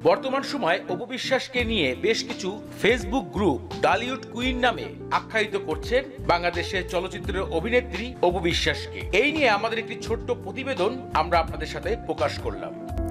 বর্তমান সময়ে অপু বিশ্বাসকে নিয়ে বেশ কিছু ফেসবুক গ্রুপ ডালিউড কুইন নামে আখ্যায়িত করছেন বাংলাদেশের চলচ্চিত্রের অভিনেত্রী অপু বিশ্বাসকে। এই নিয়ে আমাদের একটি ছোট্ট প্রতিবেদন আমরা আপনাদের সাথে প্রকাশ করলাম।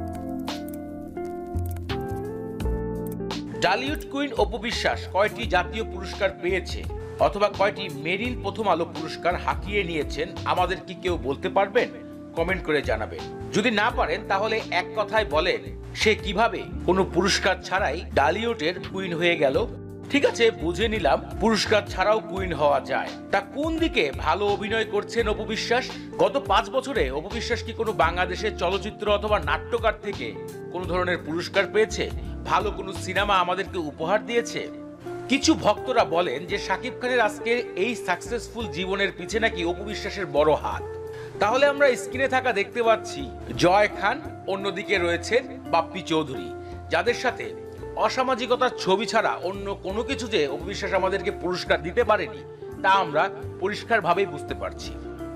ডালিউড কুইন অপু বিশ্বাস কয়টি জাতীয় পুরস্কার পেয়েছে অথবা কয়টি মেরিল প্রথম আলো পুরস্কার হাঁকিয়ে নিয়েছেন আমাদের কি কেউ বলতে পারবেন? কমেন্ট করে জানাবেন। যদি না পারেন তাহলে এক কথায় বলেন সে কিভাবে কোনো পুরস্কার ছাড়াই ডালিউডের কুইন হয়ে গেল। ঠিক আছে, বুঝে নিলাম পুরস্কার ছাড়াও কুইন হওয়া যায়। তা কোন দিকে ভালো অভিনয় করছেন অপু বিশ্বাস? গত 5 বছরে অপু বিশ্বাস কি কোনো বাংলাদেশের চলচ্চিত্র অথবা নাট্যকার থেকে কোনো ধরনের পুরস্কার পেয়েছে? ভালো কোনো সিনেমা আমাদেরকে উপহার দিয়েছে? কিছু ভক্তরা বলেন যে শাকিব খানের আজকের এই সাকসেসফুল জীবনের পিছে নাকি অপু বিশ্বাসের বড় হাত। তাহলে আমরা স্ক্রিনে থাকা দেখতে পাচ্ছি জয় খান, অন্যদিকে রয়েছেন বাপ্পি চৌধুরী, যাদের সাথে অসামাজিকতার ছবি ছাড়া অন্য কোনো কিছু যে অপু বিশ্বাস আমাদেরকে পুরস্কার দিতে পারেনি তা আমরা পরিষ্কারভাবেই বুঝতে পারছি।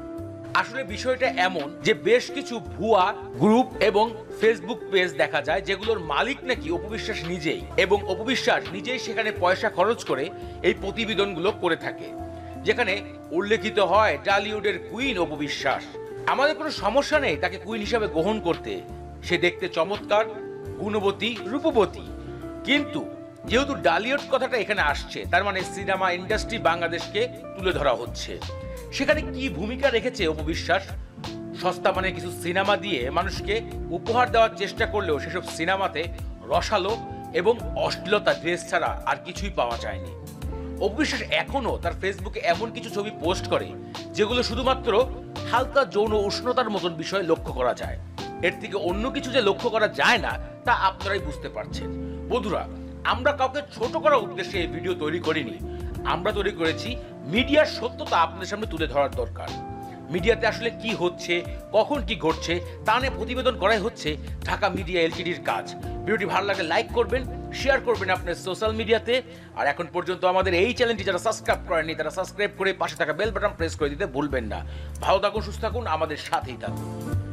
আসলে বিষয়টা এমন যে বেশ কিছু ভুয়া গ্রুপ এবং ফেসবুক পেজ দেখা যায় যেগুলোর মালিক নাকি অপু বিশ্বাস নিজেই, এবং অপু বিশ্বাস নিজেই সেখানে পয়সা খরচ করে এই প্রতিবেদনগুলো করে থাকে, যেখানে উল্লেখিত হয় ডালিউডের কুইন অপু বিশ্বাস। আমাদের কোনো সমস্যা নেই তাকে কুইন হিসাবে গ্রহণ করতে, সে দেখতে চমৎকার, গুণবতী, রূপবতী। কিন্তু যেহেতু ডালিউড কথাটা এখানে আসছে, তার মানে সিনেমা ইন্ডাস্ট্রি বাংলাদেশকে তুলে ধরা হচ্ছে। সেখানে কি ভূমিকা রেখেছে অপু বিশ্বাস? সস্তা মানে কিছু সিনেমা দিয়ে মানুষকে উপহার দেওয়ার চেষ্টা করলেও সেসব সিনেমাতে রসালো এবং অশ্লীলতা ড্রেস ছাড়া আর কিছুই পাওয়া যায়নি। অপু বিশ্বাস এখনো তার ফেসবুকে এমন কিছু ছবি পোস্ট করে যেগুলো শুধুমাত্র হালকা যৌন উষ্ণতার মতন বিষয় লক্ষ্য করা যায়। এর থেকে অন্য কিছু যে লক্ষ্য করা যায় না তা আপনারাই বুঝতে পারছেন। বন্ধুরা, আমরা কাউকে ছোট করার উদ্দেশ্যে এই ভিডিও তৈরি করিনি। আমরা তৈরি করেছি মিডিয়ার সত্যতা আপনাদের সামনে তুলে ধরার দরকার। মিডিয়াতে আসলে কি হচ্ছে, কখন কি ঘটছে তা নিয়ে প্রতিবেদন করাই হচ্ছে ঢাকা মিডিয়া এলটিডির কাজ। ভিডিওটি ভালো লাগলে লাইক করবেন, শেয়ার করবেন আপনার সোশ্যাল মিডিয়াতে। আর এখন পর্যন্ত আমাদের এই চ্যানেলটি যারা সাবস্ক্রাইব করেননি তারা সাবস্ক্রাইব করে পাশে থাকা বেল বাটন প্রেস করে দিতে ভুলবেন না। ভালো থাকুন, সুস্থ থাকুন, আমাদের সাথেই থাকুন।